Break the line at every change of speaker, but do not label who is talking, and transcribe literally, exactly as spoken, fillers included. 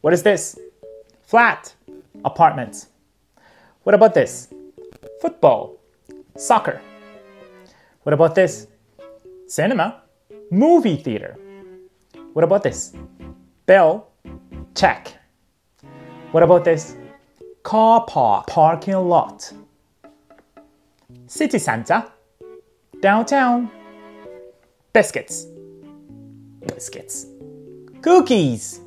What is this? Flat. Apartment. What about this? Football. Soccer. What about this? Cinema. Movie theater. What about this? Bell. Check. What about this? Car park. Parking lot. City center. Downtown. Biscuits. Biscuits. Cookies.